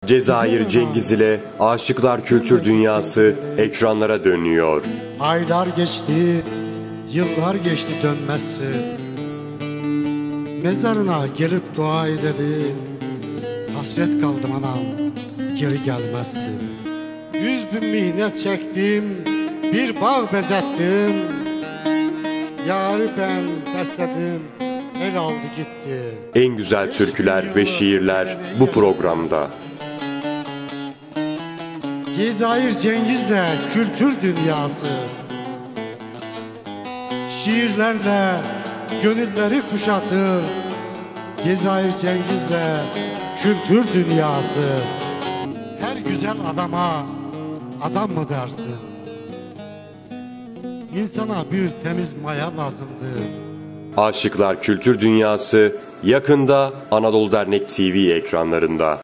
Cezayir Cengiz ile Aşıklar Kültür Dünyası ekranlara dönüyor. Aylar geçti, yıllar geçti dönmezsin. Mezarına gelip dua edelim. Hasret kaldım anam, geri gelmezsin. 100.000 mihnet çektim, bir bağ bezettim. Yarı ben besledim, el aldı gitti. En güzel türküler ve şiirler bu programda. Cezayir Cengiz'le kültür dünyası, şiirlerle gönülleri kuşatır. Cezayir Cengiz'le kültür dünyası. Her güzel adama adam mı dersin? İnsana bir temiz maya lazımdı. Aşıklar Kültür Dünyası yakında Anadolu Dernek TV ekranlarında.